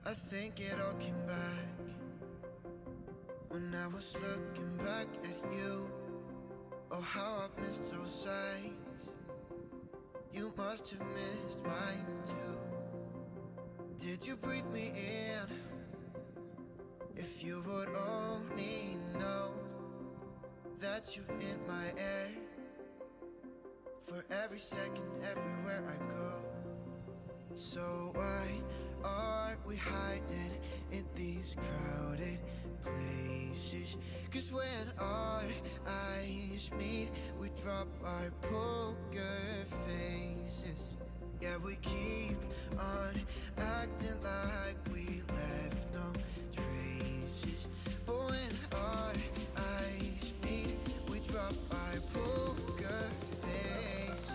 I think it all came back when I was looking back at you. Oh, how I've missed those sights. You must have missed mine too. Did you breathe me in? If you would only know that you're in my air, for every second, everywhere I go. So why are we hiding in these crowded places? 'Cause when our eyes meet, we drop our poker faces. Yeah, we keep on acting like we left no traces. But when our eyes meet, we drop our poker faces.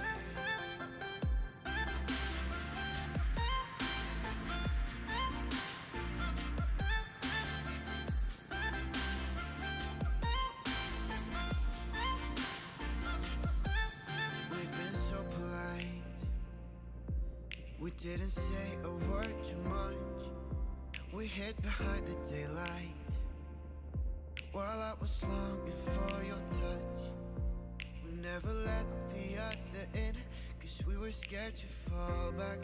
We've been so polite, we didn't say a word too much. We hid behind the daylight while I was longing for your touch. We never let the other in, 'cause we were scared to fall back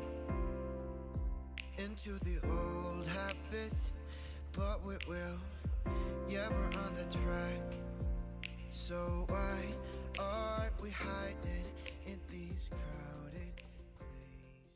into the old habits. But we will, yeah, we're on the track. So why are we hiding in these crowded places?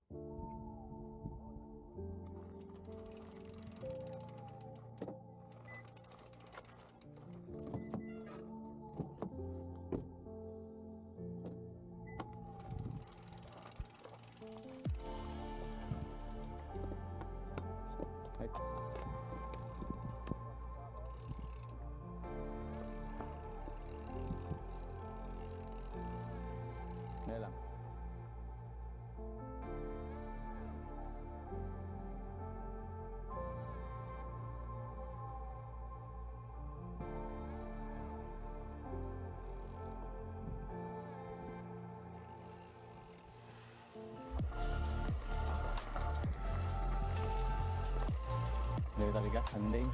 Đây lang. Dari tadi kah hending.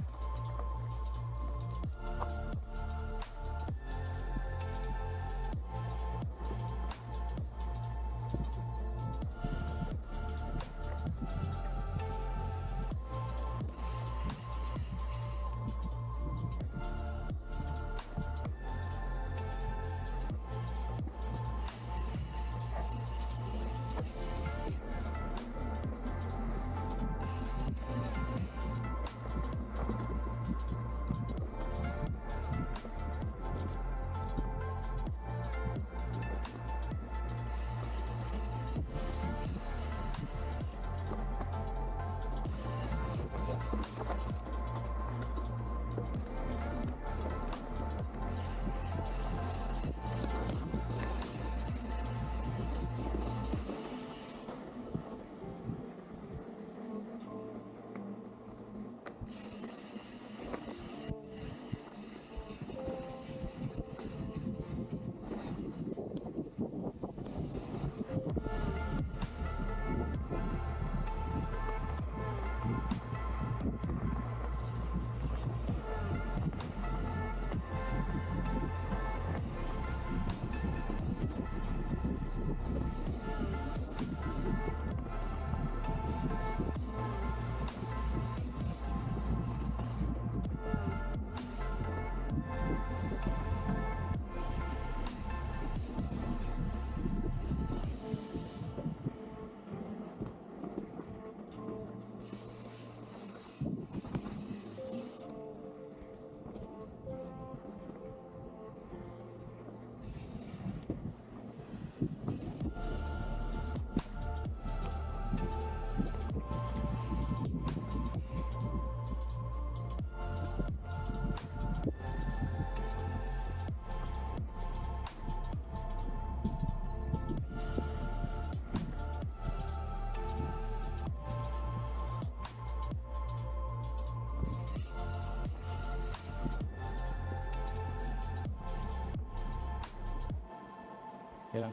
Hilang.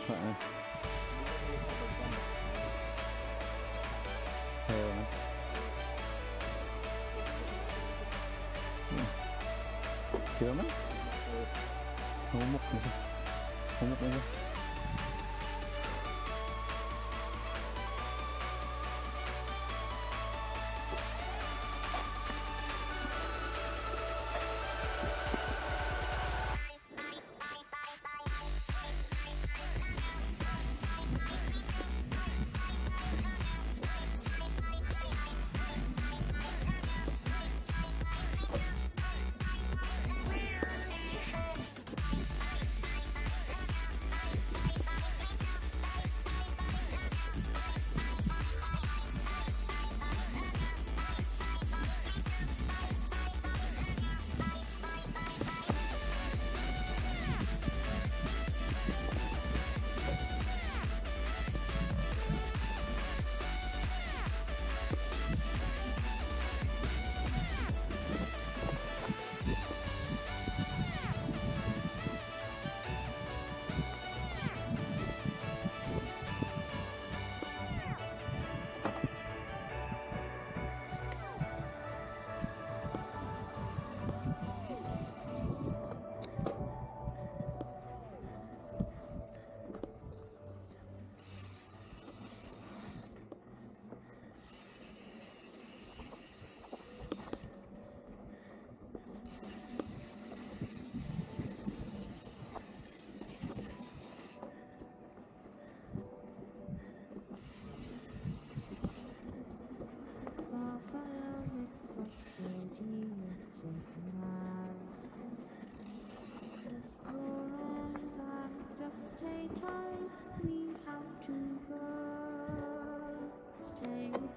Hả? Heo hả? Chưa mấy? Không múc nữa. Không múc nữa. Stay tight, we have to go. Stay with